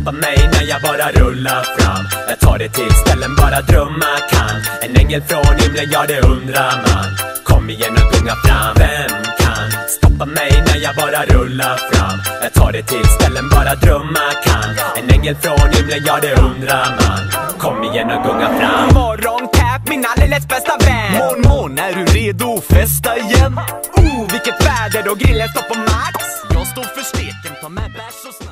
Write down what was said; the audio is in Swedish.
stoppa mig när jag bara rullar fram. Jag tar det till ställen bara drömma kan. En ängel från himlen, ja det undrar man. Kom igen och gunga fram. Vem kan stoppa mig när jag bara rullar fram? Jag tar det till ställen bara drömma kan. En ängel från himlen, ja det undrar man. Kom igen och gunga fram. Morgon Cap, min alldeles bästa vän. Morgon, är du redo att festa igen? Vilket väder och grillen står på max. Jag står för steken, ta med bärs och snack.